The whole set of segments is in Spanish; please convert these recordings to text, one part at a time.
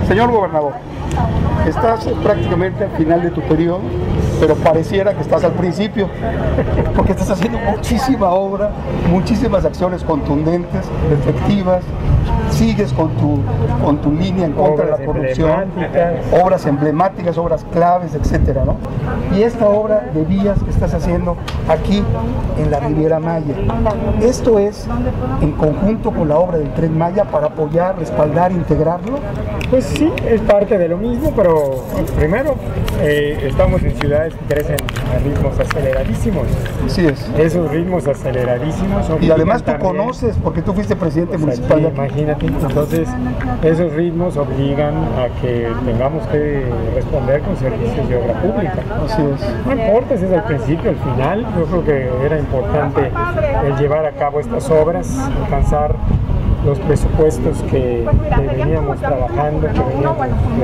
Señor gobernador, estás prácticamente al final de tu periodo, pero pareciera que estás al principio, porque estás haciendo muchísima obra, muchísimas acciones contundentes, efectivas. Sigues con tu línea en contra de la corrupción, obras emblemáticas, obras claves, etcétera, ¿no? Y esta obra de vías que estás haciendo aquí en la Riviera Maya, ¿esto es en conjunto con la obra del Tren Maya para apoyar, respaldar, integrarlo? Pues sí, es parte de lo mismo, pero primero estamos en ciudades que crecen a ritmos aceleradísimos. Así es. Esos ritmos aceleradísimos. Y además tú conoces, porque tú fuiste presidente municipal. Aquí, imagínate, entonces esos ritmos obligan a que tengamos que responder con servicios de obra pública. Así es. No importa si es al principio, al final, yo creo que era importante el llevar a cabo estas obras, alcanzar los presupuestos que veníamos trabajando, que veníamos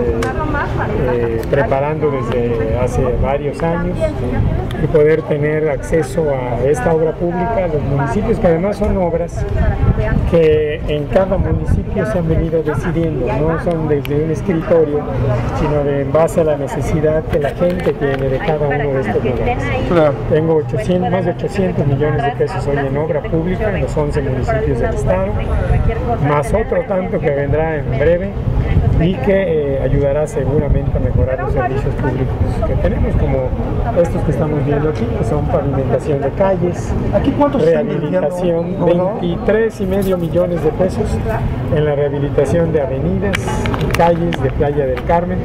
preparando desde hace varios años y poder tener acceso a esta obra pública, los municipios, que además son obras que en cada municipio se han venido decidiendo, no son desde un escritorio, sino en base a la necesidad que la gente tiene de cada uno de estos lugares. Claro. Tengo más de 800 millones de pesos hoy en obra pública en los 11 municipios del estado, más otro tanto que vendrá en breve y que ayudará seguramente a mejorar los servicios públicos que tenemos, como estos que estamos viendo aquí, que son pavimentación de calles, ¿Aquí cuántos rehabilitación, 23,5 millones de pesos en la rehabilitación de avenidas y calles de Playa del Carmen,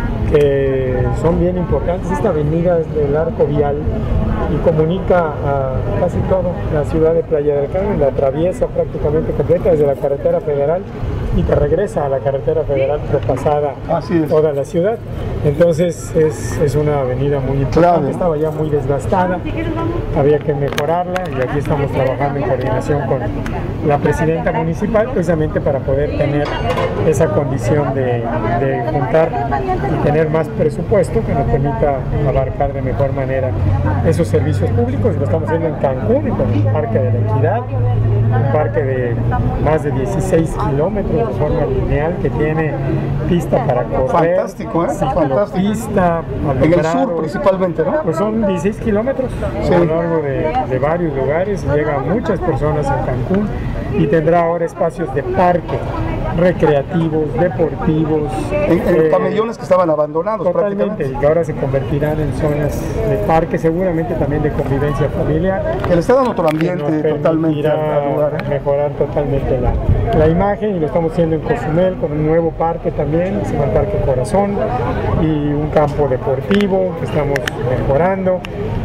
que son bien importantes. Esta avenida es del arco vial y comunica a casi toda la ciudad de Playa del Carmen, la atraviesa prácticamente completa desde la carretera federal y te regresa a la carretera federal propasada toda la ciudad. Entonces es una avenida muy importante, estaba ya muy desgastada, había que mejorarla y aquí estamos trabajando en coordinación con la presidenta municipal precisamente para poder tener esa condición de juntar y tener más presupuesto que nos permita abarcar de mejor manera esos servicios públicos. Lo estamos haciendo en Cancún, con el Parque de la Equidad, un parque de más de 16 kilómetros de forma lineal que tiene pista para correr. Fantástico, ¿eh? Pista, en el sur principalmente, ¿no? Pues son 16 kilómetros a lo largo de varios lugares, llegan muchas personas a Cancún y tendrá ahora espacios de parque, recreativos, deportivos. En camellones que estaban abandonados totalmente, y que ahora se convertirán en zonas de parque, seguramente también de convivencia familiar. Que le está dando otro ambiente totalmente al lugar, ¿eh? Mejorar totalmente la imagen, y lo estamos haciendo en Cozumel con un nuevo parque también, se llama el Parque Corazón, y un campo deportivo que estamos mejorando,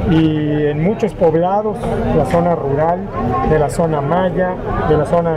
y en muchos poblados, la zona rural, de la zona maya, de la zona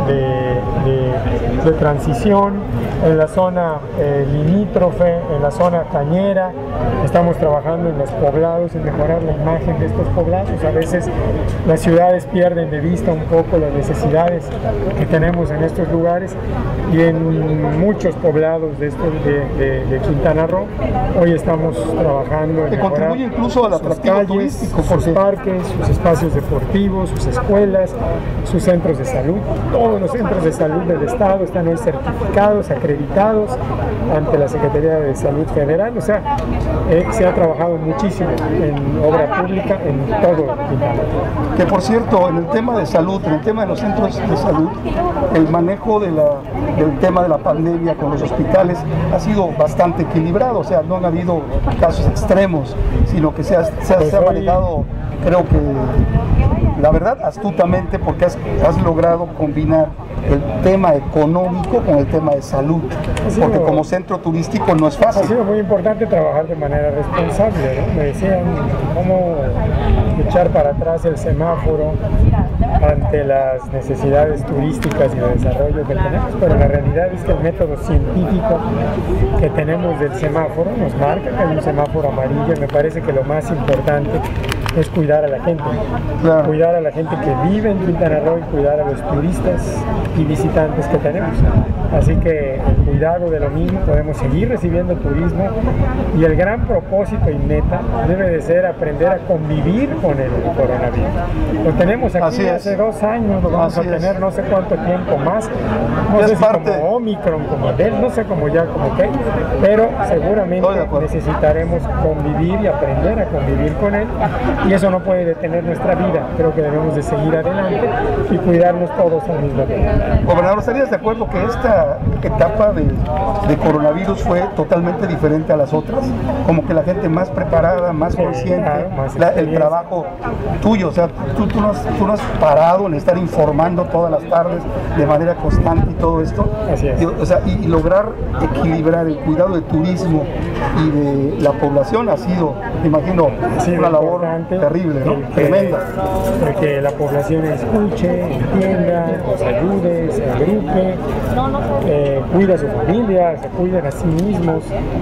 de transición, en la zona limítrofe, en la zona cañera, estamos trabajando en los poblados, en mejorar la imagen de estos poblados. A veces las ciudades pierden de vista un poco las necesidades que tenemos en estos lugares, y en muchos poblados de Quintana Roo hoy estamos trabajando en que contribuye incluso al atractivo calles, turístico, sus parques, sus espacios deportivos, sus escuelas, sus centros de salud. Todos los centros de salud del estado están hoy certificados, acreditados ante la Secretaría de Salud Federal. O sea, se ha trabajado muchísimo en obra pública en todo Quintana Roo. Que por cierto, en el tema de salud, en el tema de los centros de salud, el manejo del tema de la pandemia con los hospitales ha sido bastante equilibrado. O sea, no han habido casos extremos, sino que se ha manejado, creo que, la verdad, astutamente, porque has logrado combinar el tema económico con el tema de salud, porque como centro turístico no es fácil. Ha sido muy importante trabajar de manera responsable, ¿no? Me decían cómo echar para atrás el semáforo ante las necesidades turísticas y de desarrollo que tenemos, pero la realidad es que el método científico que tenemos del semáforo nos marca que hay un semáforo amarillo. Me parece que lo más importante es cuidar a la gente, Claro. cuidar a la gente que vive en Quintana Roo y cuidar a los turistas y visitantes que tenemos. Así que el cuidado de lo mismo, podemos seguir recibiendo turismo y el gran propósito y meta debe de ser aprender a convivir con el coronavirus. Lo tenemos aquí Así es. hace 2 años, lo vamos Así a tener es. no sé cuánto tiempo más, no Es sé si parte- como Omicron, como Delta, no sé cómo ya, como qué, pero seguramente Estoy de acuerdo. necesitaremos convivir y aprender a convivir con él, y eso no puede detener nuestra vida. Creo que debemos de seguir adelante y cuidarnos todos al mismo tiempo. Gobernador, ¿estarías de acuerdo que esta etapa de coronavirus fue totalmente diferente a las otras? Como que la gente más preparada, más consciente, claro, más el experiencia. trabajo tuyo, o sea, tú no has parado en estar informando todas las tardes de manera constante y todo esto. Así es. O sea, y lograr equilibrar el cuidado de turismo y de la población ha sido, me imagino, Ha sido una labor importante terrible, ¿no? el que- Tremenda. el que la población escuche, entienda, nos ayude, se agrupe, cuida a su familia, se cuiden a sí mismos.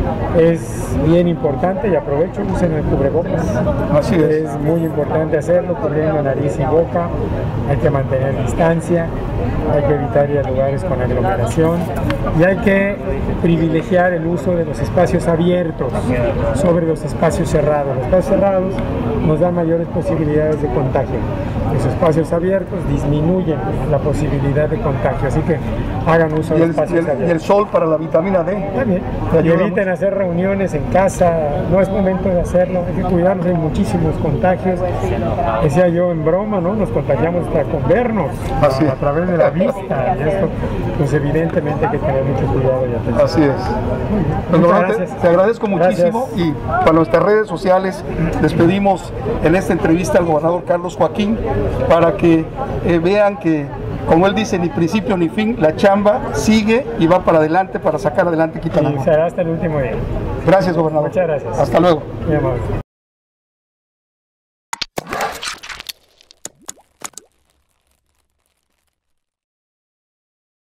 Es bien importante, y aprovecho, usen el cubrebocas. Así es. Es muy importante hacerlo, cubriendo nariz y boca. Hay que mantener distancia, hay que evitar ir a lugares con aglomeración y hay que privilegiar el uso de los espacios abiertos sobre los espacios cerrados. Los espacios cerrados nos dan mayores posibilidades de contagio. Los espacios abiertos disminuyen la posibilidad de contagio, así que hagan uso Y de el, espacios y el abiertos. sol para la vitamina D. También. Te Y ayuda eviten mucho. hacer reuniones en casa, no es momento de hacerlo, hay que cuidarnos, hay muchísimos contagios. Decía yo en broma, ¿no? Nos contagiamos hasta con vernos, Así es. a través de la vista, y esto, pues evidentemente hay que tener mucho cuidado y atención. Así es. Pues, Muchas gobernador, gracias. te agradezco muchísimo Gracias. y para nuestras redes sociales despedimos en esta entrevista al gobernador Carlos Joaquín para que vean que, como él dice, ni principio ni fin, la chamba sigue y va para adelante para sacar adelante Quintana Y Roo. será hasta el último día. Gracias, gobernador. Muchas gracias. Hasta luego. Muy amable.